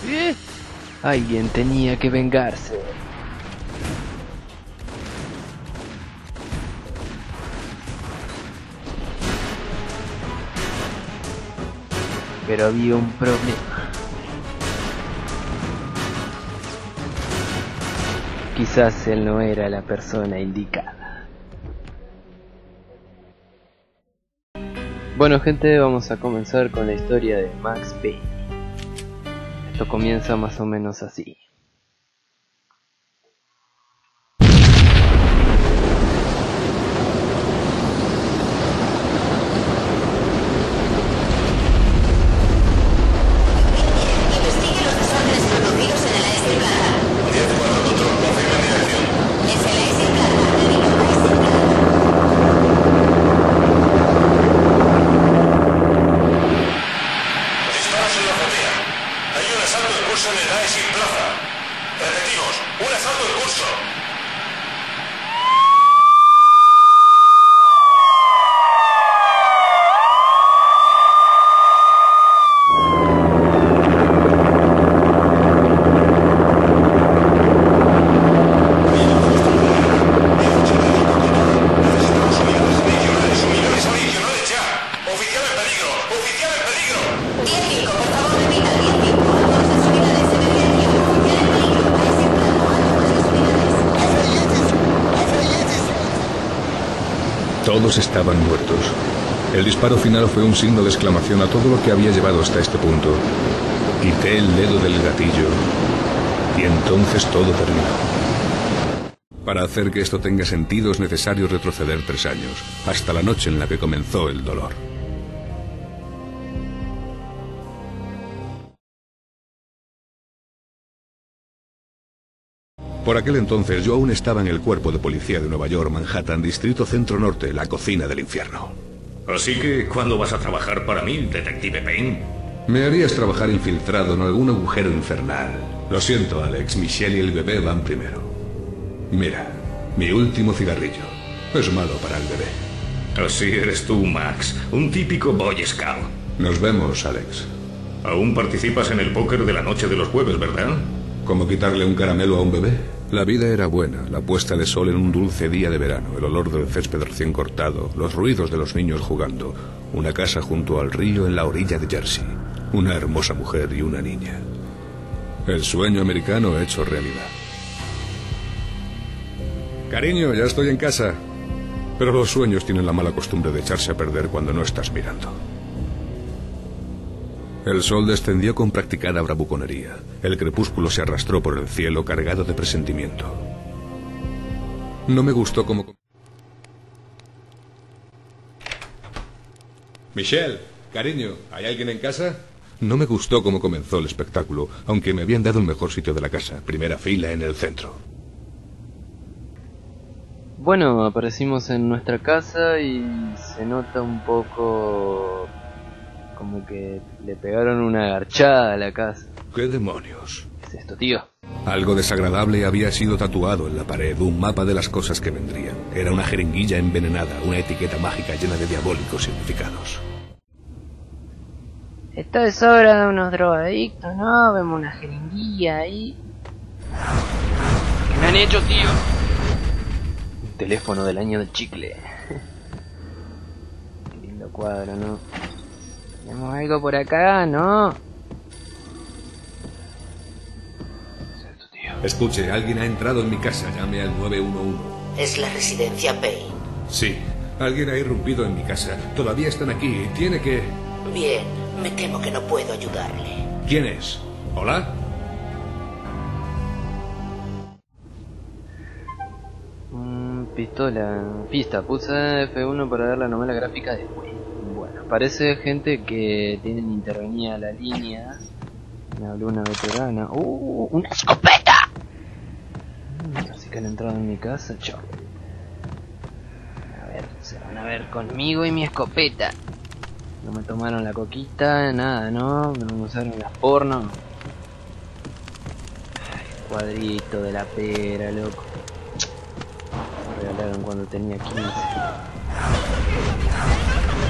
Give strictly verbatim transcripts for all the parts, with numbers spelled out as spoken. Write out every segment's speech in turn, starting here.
¿Eh? Alguien tenía que vengarse. Pero había un problema. Quizás él no era la persona indicada. Bueno, gente, vamos a comenzar con la historia de Max Payne. Esto comienza más o menos así. Todos estaban muertos. El disparo final fue un signo de exclamación a todo lo que había llevado hasta este punto. Quité el dedo del gatillo y entonces todo terminó. Para hacer que esto tenga sentido es necesario retroceder tres años, hasta la noche en la que comenzó el dolor. Por aquel entonces yo aún estaba en el cuerpo de policía de Nueva York, Manhattan, Distrito Centro Norte, la cocina del infierno. Así que, ¿cuándo vas a trabajar para mí, detective Payne? Me harías trabajar infiltrado en algún agujero infernal. Lo siento, Alex, Michelle y el bebé van primero. Mira, mi último cigarrillo. Es malo para el bebé. Así eres tú, Max, un típico Boy Scout. Nos vemos, Alex. Aún participas en el póker de la noche de los jueves, ¿verdad? ¿Cómo quitarle un caramelo a un bebé? La vida era buena, la puesta de sol en un dulce día de verano, el olor del césped recién cortado, los ruidos de los niños jugando, una casa junto al río en la orilla de Jersey, una hermosa mujer y una niña. El sueño americano hecho realidad. Cariño, ya estoy en casa. Pero los sueños tienen la mala costumbre de echarse a perder cuando no estás mirando. El sol descendió con practicada bravuconería. El crepúsculo se arrastró por el cielo cargado de presentimiento. No me gustó como... Michelle, cariño, ¿hay alguien en casa? No me gustó cómo comenzó el espectáculo, aunque me habían dado el mejor sitio de la casa, primera fila en el centro. Bueno, aparecimos en nuestra casa y se nota un poco... como que le pegaron una garchada a la casa. ¿Qué demonios? ¿Qué es esto, tío? Algo desagradable había sido tatuado en la pared, un mapa de las cosas que vendrían. Era una jeringuilla envenenada, una etiqueta mágica llena de diabólicos significados. Esto es obra de unos drogadictos, ¿no? Vemos una jeringuilla ahí. ¿Qué me han hecho, tío? Un teléfono del año del chicle. Qué lindo cuadro, ¿no? ¿Tenemos algo por acá? ¿No? Escuche, alguien ha entrado en mi casa. Llame al nueve uno uno. Es la residencia Payne. Sí, alguien ha irrumpido en mi casa. Todavía están aquí. Tiene que... Bien, me temo que no puedo ayudarle. ¿Quién es? ¿Hola? Mm, pistola. Pista. Puse F uno para ver la novela gráfica después. Bueno, parece gente que tienen intervenida la línea. Me habló una veterana. ¡Uh! ¡Una escopeta! Mm, así que han entrado en mi casa. Chau. A ver, se van a ver conmigo y mi escopeta. No me tomaron la coquita, nada, ¿no? No me usaron las porno. Ay, cuadrito de la pera, loco. Me regalaron cuando tenía quince.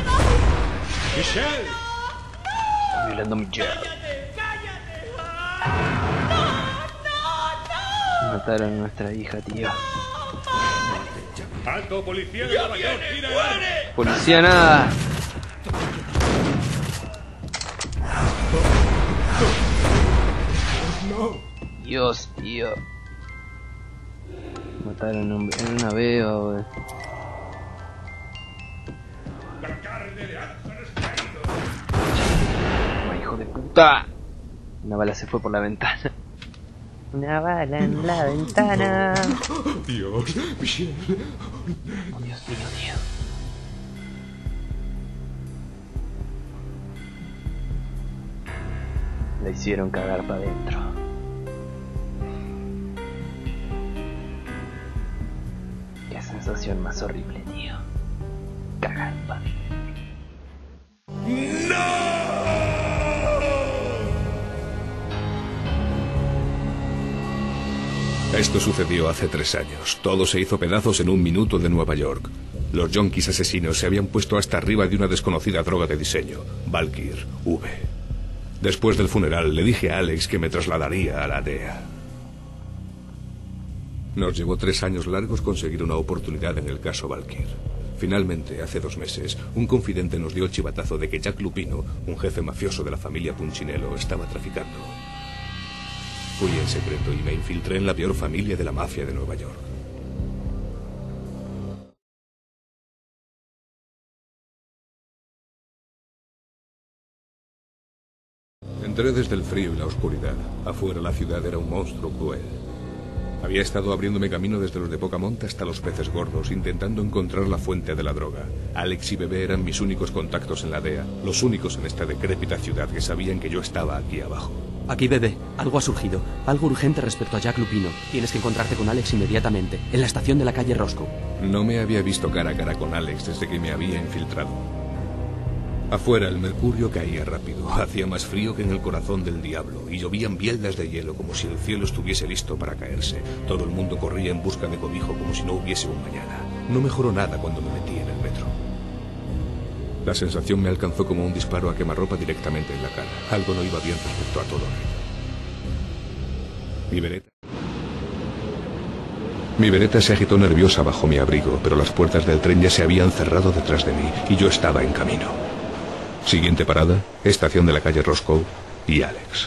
¡Michelle! Está violando a Michelle. Mataron a nuestra hija, tío. ¡Alto, policía de Nueva York! ¡Tira! ¡Policía nada! Dios, tío. Mataron a un, en una beba, wey. ¡Oh, hijo de puta! Una bala se fue por la ventana. Una bala en la ventana. Dios, Michelle. Oh, Dios mío, tío. La hicieron cagar para adentro. Qué sensación más horrible, tío. Cagar para adentro. Esto sucedió hace tres años. Todo se hizo pedazos en un minuto de Nueva York. Los yonkis asesinos se habían puesto hasta arriba de una desconocida droga de diseño, Valkyr V. Después del funeral le dije a Alex que me trasladaría a la D E A. Nos llevó tres años largos conseguir una oportunidad en el caso Valkyr. Finalmente, hace dos meses, un confidente nos dio el chivatazo de que Jack Lupino, un jefe mafioso de la familia Punchinello, estaba traficando. Fui en secreto y me infiltré en la peor familia de la mafia de Nueva York. Entré desde el frío y la oscuridad. Afuera la ciudad era un monstruo cruel. Había estado abriéndome camino desde los de poca monta hasta los peces gordos, intentando encontrar la fuente de la droga. Alex y Bebé eran mis únicos contactos en la D E A, los únicos en esta decrépita ciudad que sabían que yo estaba aquí abajo. Aquí, Bebé. Algo ha surgido. Algo urgente respecto a Jack Lupino. Tienes que encontrarte con Alex inmediatamente, en la estación de la calle Roscoe. No me había visto cara a cara con Alex desde que me había infiltrado. Afuera el mercurio caía rápido, hacía más frío que en el corazón del diablo y llovían bieldas de hielo como si el cielo estuviese listo para caerse. Todo el mundo corría en busca de cobijo como si no hubiese un mañana. No mejoró nada cuando me metí en el metro. La sensación me alcanzó como un disparo a quemarropa directamente en la cara. Algo no iba bien respecto a todo aquello. Mi bereta... Mi bereta se agitó nerviosa bajo mi abrigo, pero las puertas del tren ya se habían cerrado detrás de mí y yo estaba en camino. Siguiente parada, estación de la calle Roscoe y Alex.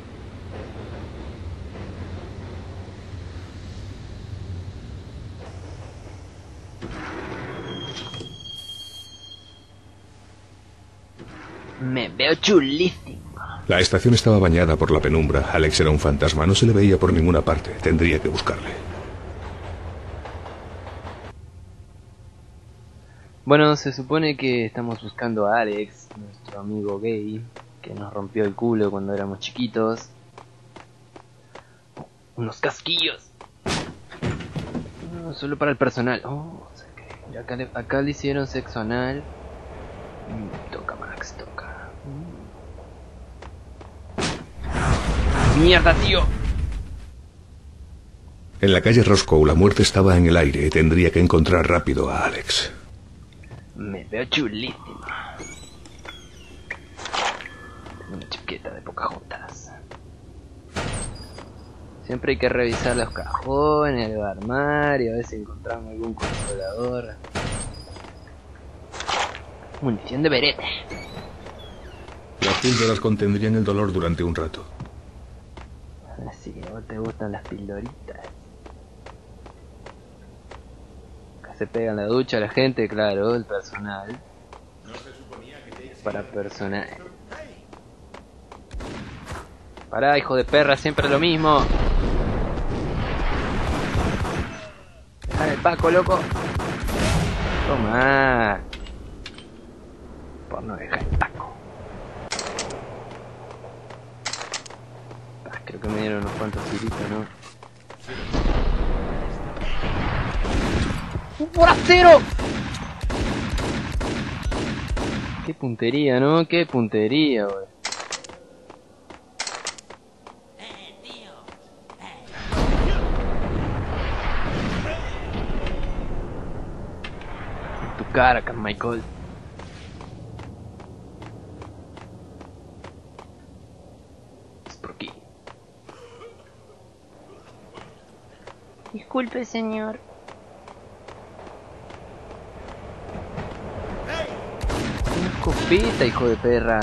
Me veo chulísimo. La estación estaba bañada por la penumbra. Alex era un fantasma, no se le veía por ninguna parte. Tendría que buscarle. Bueno, se supone que estamos buscando a Alex, nuestro amigo gay, que nos rompió el culo cuando éramos chiquitos. Unos casquillos. No, solo para el personal. Oh, o sea que acá, le, acá le hicieron sexo anal. Mm, toca, Max, toca. Mm. ¡Mierda, tío! En la calle Roscoe la muerte estaba en el aire y tendría que encontrar rápido a Alex. Me veo chulísimo. Una chaqueta de Pocahontas. Siempre hay que revisar los cajones, el armario, a ver si encontramos algún consolador. Munición de bereta. Las píldoras contendrían el dolor durante un rato. Así que a vos te gustan las pildoritas. Se pega en la ducha la gente, claro, el personal. Para personal. Pará, hijo de perra, siempre lo mismo. Dejar el Paco, loco. Toma. Por no dejar el Paco. Ah, creo que me dieron unos cuantos tiritos, ¿no? ¡Un forastero! Qué puntería, ¿no? Qué puntería, wey. Tu cara, Carmichael. Es por aquí. Disculpe, señor. Una escopeta, hijo de perra.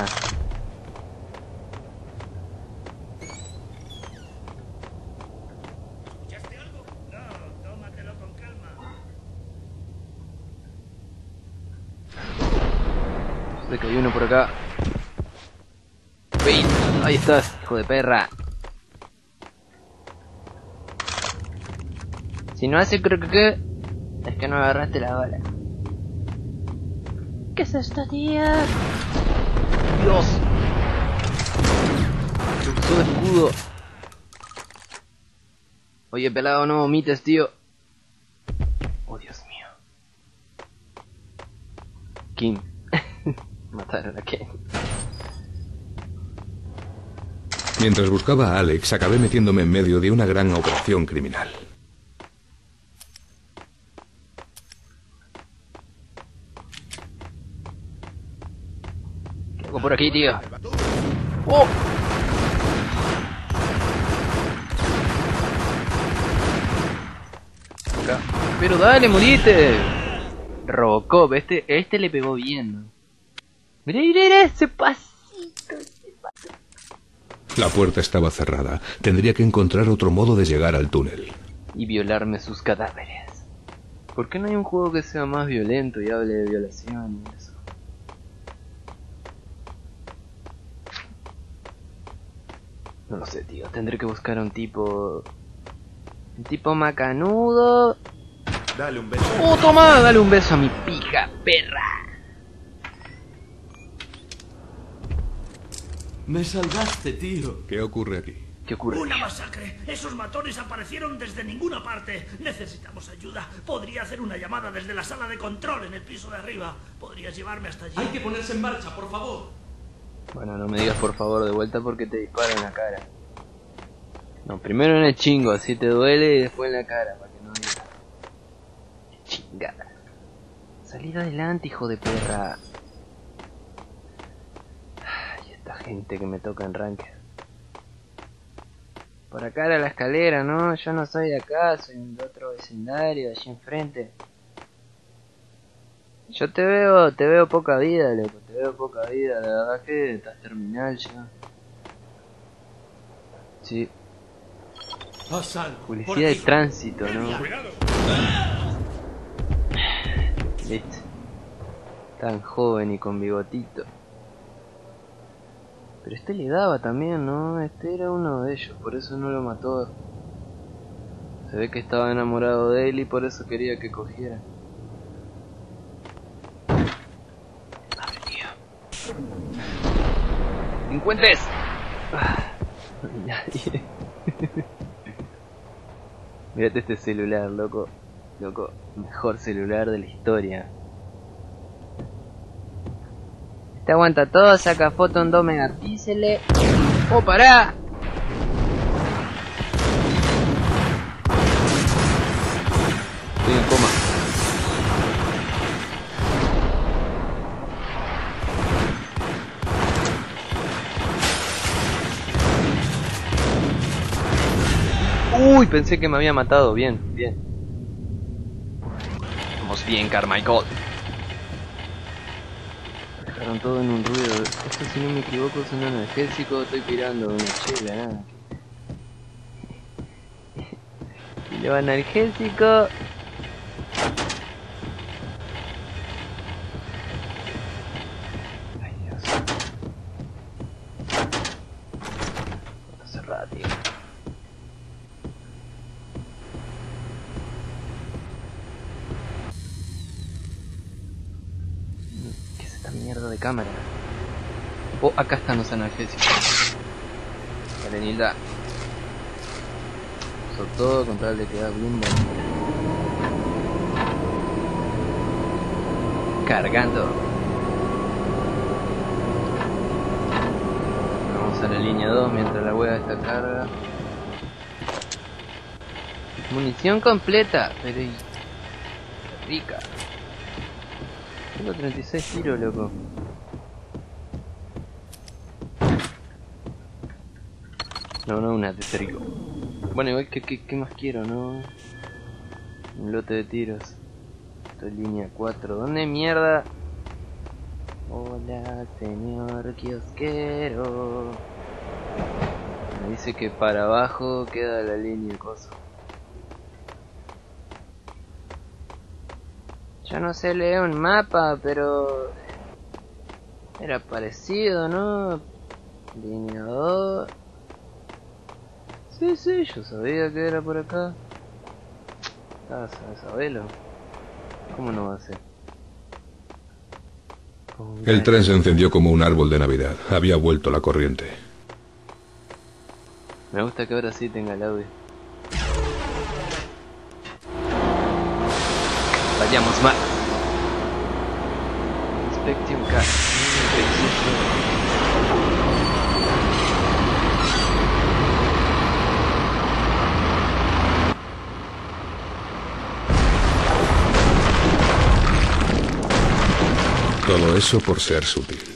¿Escuchaste algo? No, tómatelo con calma. Sé que hay uno por acá. Wait, ahí estás, hijo de perra. Si no hace creo que que es que no agarraste la bala. ¿Qué es esto, tía? Dios. Se usó de escudo. Oye, pelado, no vomites, tío. Oh, Dios mío. Kim. Mataron a Ken. Mientras buscaba a Alex, acabé metiéndome en medio de una gran operación criminal. ¿Qué hago por aquí, tío? ¡Oh! Acá. Pero dale, morite. Robocop, este, este le pegó bien, ¿no? Mira, mira, mira ese pasito, ese pasito. La puerta estaba cerrada. Tendría que encontrar otro modo de llegar al túnel. Y violarme sus cadáveres. ¿Por qué no hay un juego que sea más violento y hable de violación y eso? No lo sé, tío. Tendré que buscar a un tipo... Un tipo macanudo. Dale un beso. ¡Oh, toma! Dale un beso a mi pija, perra. Me salvaste, tío. ¿Qué ocurre aquí? ¿Qué ocurre? ¡Una masacre! Esos matones aparecieron desde ninguna parte. Necesitamos ayuda. Podría hacer una llamada desde la sala de control en el piso de arriba. ¿Podrías llevarme hasta allí? Hay que ponerse en marcha, por favor. Bueno, no me digas por favor de vuelta porque te disparo en la cara. No, primero en el chingo, así te duele y después en la cara, para que no digas. Chingada. Salid adelante, hijo de perra. Ay, esta gente que me toca en ranked. Por acá era la escalera, ¿no? Yo no soy de acá, soy de otro vecindario, allí enfrente. Yo te veo, te veo poca vida, loco, te veo poca vida, la verdad que estás terminal ya. Sí, A salvo. policía de tránsito, ¿no? ¡Cuidado! Listo. Tan joven y con bigotito. Pero este le daba también, ¿no? Este era uno de ellos, por eso no lo mató. Se ve que estaba enamorado de él y por eso quería que cogiera. Abre, tío. ¡Encuentres! Ah, no hay nadie. Mírate este celular, loco. Loco, mejor celular de la historia. Este aguanta todo, saca foto en dos megapíxeles. ¡Oh, pará! Estoy en coma. Uy, pensé que me había matado. Bien, bien. Vamos bien, Carmichael. Dejaron todo en un ruido. Esto, si no me equivoco, es un analgésico. Estoy pirando una chela, nada. Y lo analgésico. Ay, Dios. Puerta cerrada, tío. ¿Qué es esta mierda de cámara? Oh, acá están los analgésicos. Vale, Nilda. Uso todo con tal de quedar bien bonito. Cargando. Vamos a la línea dos mientras la hueá está carga. Munición completa, pero y... rica. Tengo treinta y seis tiros, loco. No, no, una de rico. Bueno, igual que, que, ¿qué más quiero, no? Un lote de tiros. Esto es línea cuatro. ¿Dónde mierda? Hola, señor kiosquero. Me dice que para abajo queda la línea cosa. Yo no sé leer un mapa, pero era parecido, ¿no? Línea dos. Sí, sí, yo sabía que era por acá. Ah, sabes saberlo. ¿Cómo no va a ser? El tren se encendió como un árbol de Navidad. Había vuelto la corriente. Me gusta que ahora sí tenga el audio. Vayamos más. Inspection car. Todo eso por ser sutil.